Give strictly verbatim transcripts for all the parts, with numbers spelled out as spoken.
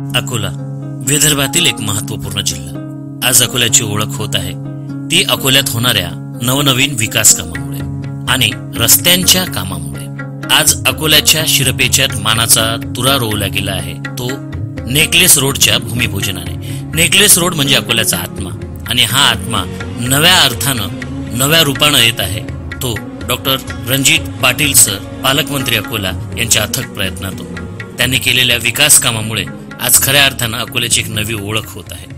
अकोला विदर्भातील एक महत्त्वपूर्ण जिल्हा. आज अकोल्याची ओळख होत आहे ती अकोल्यात होणाऱ्या नवनवीन विकास कामामुळे आणि रस्त्यांच्या कामामुळे. आज अकोल्याच्या शिरपेच्यात मानाचा तुरा रोवला गेला आहे तो नेकलेस रोडच्या भूमिपूजनाने. नेकलेस रोड म्हणजे अकोल्याचा आत्मा आणि हा आत्मा नव्या अर्थानं नव्या रूपानं येत आहे. तो डॉक्टर रणजित पाटील सर, पालकमंत्री अकोला यांच्या अथक प्रयत्नातून त्यांनी केलेल्या विकास कामामुळे आज खऱ्या अर्थानं अकोल्याची एक नवी ओळख होत आहे.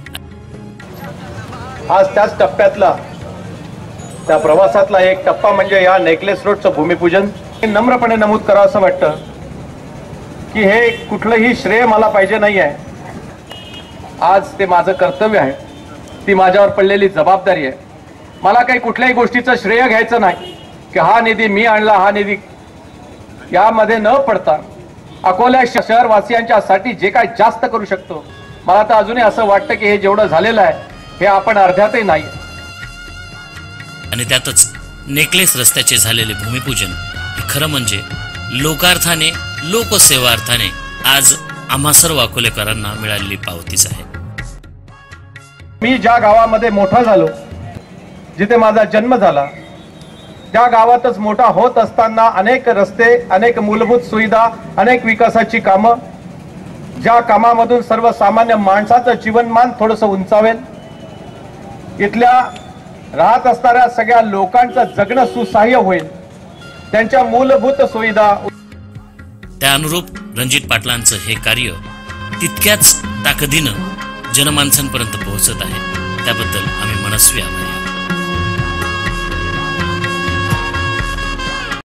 आज त्याच टप्प्यातला त्या प्रवासातला एक टप्पा म्हणजे या नेकलेस रोडचं भूमिपूजन. नम्रपणे नमूद करावं असं वाटतं की हे कुठलंही श्रेय मला पाहिजे नाही आहे. आज ते माझं कर्तव्य आहे, ती माझ्यावर पडलेली जबाबदारी आहे. मला काही कुठल्याही गोष्टीचं श्रेय घ्यायचं नाही की हा निधी मी आणला, हा निधी यामध्ये न पडता अकोला शहरवासियांच्यासाठी जे काय जास्त करू शकतो. मला तर अजूनही असं वाटतं की हे जेवढं झालेलं आहे हे आपण अर्ध्यातही नाही. आणि त्यातच नेकलेस रस्त्याचे झालेले भूमिपूजन हे खरं म्हणजे लोकार्थाने लोकसेवार्थाने आज आम्हा सर्व अकोलेकरांना मिळालेली पावतीच आहे. मी ज्या गावामध्ये मोठा झालो, जिथे माझा जन्म झाला, त्या गावातच मोठा होत असताना अनेक रस्ते, अनेक मूलभूत सुविधा, अनेक विकासाची कामं, ज्या कामामधून सर्वसामान्य माणसाचं जीवनमान थोडंसं उंचावेल, इथल्या राहत असणाऱ्या सगळ्या लोकांचं जगणं सुसह्य होईल, त्यांच्या मूलभूत सुविधा. त्या अनुरूप रणजित पाटलांचं हे कार्य तितक्याच ताकदीनं जनमानसांपर्यंत पोहोचत आहे. त्याबद्दल आम्ही मनस्वी आभारी.